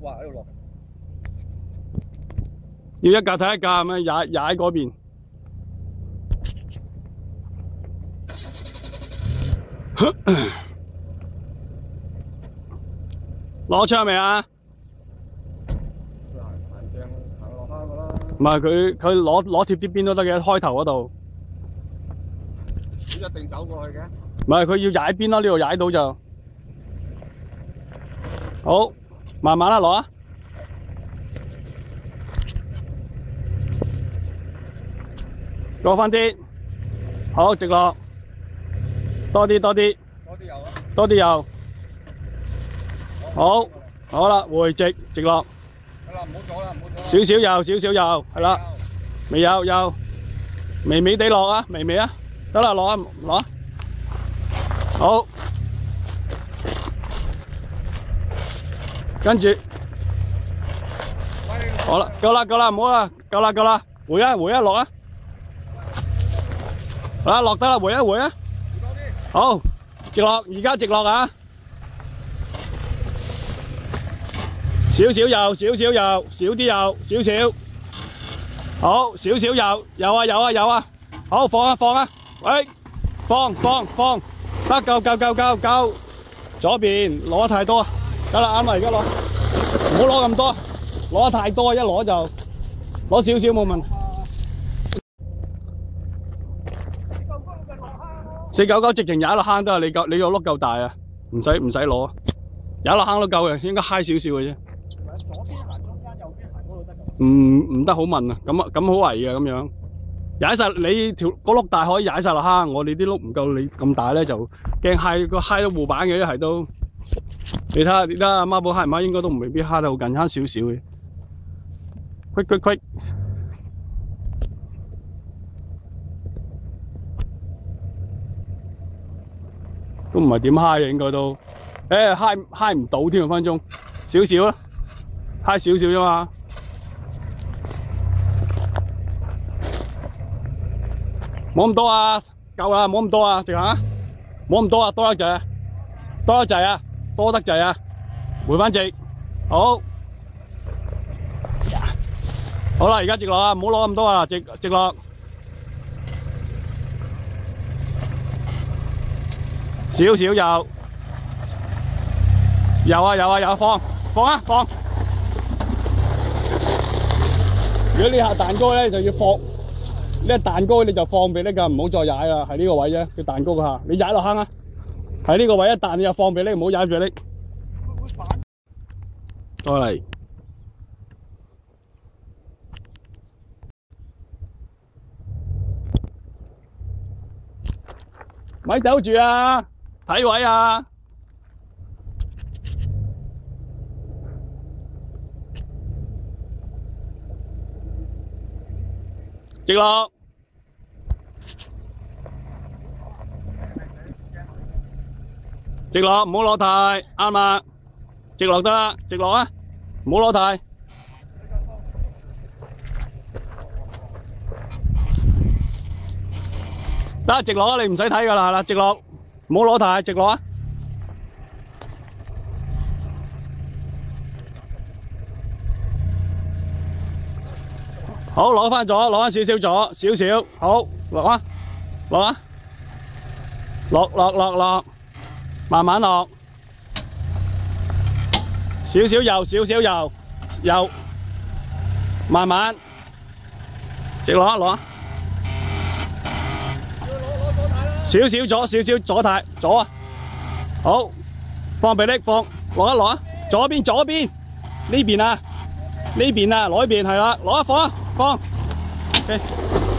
哇喺度落。 要一架睇一架咁樣踩嗰邊。攞槍未啊？ 行落坑噶啦。 唔係佢攞貼啲邊都得嘅，開頭嗰度。 一定走過去嘅。 唔係佢要踩邊咯，呢度踩到就好，慢慢啦，攞啊！落翻啲，好直落，多啲， 多啲油啊！ 多啲油，好，好啦，回直落， 得啦，唔好阻啦，唔好阻啦。 少少油，係啦，未有，微微地落啊，微啊，得啦，落啊，攞啊，好，跟住，好啦，夠啦，唔好啦，夠啦，回啊，落啊！好啦，落得啦，回啊！好，直落，而家直落啊！少少油，少啲油，少少。好，少油，有啊！好，放啊！喂，放，得夠。左邊攞得太多，得啦，啱啦，而家攞，唔好攞咁多，攞得太多，一攞就攞少少冇問題。499直情踩落坑都係你個碌夠大啊，唔使攞，踩落坑都夠嘅，應該嗨少少嘅啫。 左邊行中間，右邊行嗰度得㗎。 唔得好問啊，咁好危嘅咁樣。踩晒你個碌大可以踩晒落坑，我哋啲碌唔夠你咁大咧，就驚嗨到護板嘅，一係都。你睇下阿孖寶嗨唔嗨，應該都未必嗨得好近，慳少少嘅。quick。都唔係點嗨嘅，應該都，嗨唔到添，分鐘，少啦，嗨少啫嘛，冇咁多啊，夠啦，冇咁多啊，直行啊，冇咁多啊，多得滯啊，回翻直，好啦，而家直落啊，唔好攞咁多啊，直落。少油，有啊，放。如果呢下蛋糕咧就要放，呢蛋糕你就放俾呢個，唔好再踩啦，係呢個位啫，叫蛋糕嗰下，你踩落坑啊，係呢個位一彈你就放俾呢，唔好踩住呢。過嚟，咪走住啊！睇位啊！直落，唔好攞太啱啊！直落得啦，直落啊！唔好攞太。得直落啊！你唔使睇噶啦，係啦，直落。唔好攞太直落啊！好，攞翻左，攞翻少少，好，落啊，落，慢慢落，少油，慢慢，直落啊！少左太左啊，好，放俾力放，落啊，左邊呢邊啊，攞呢邊係啦，攞啊放，OK。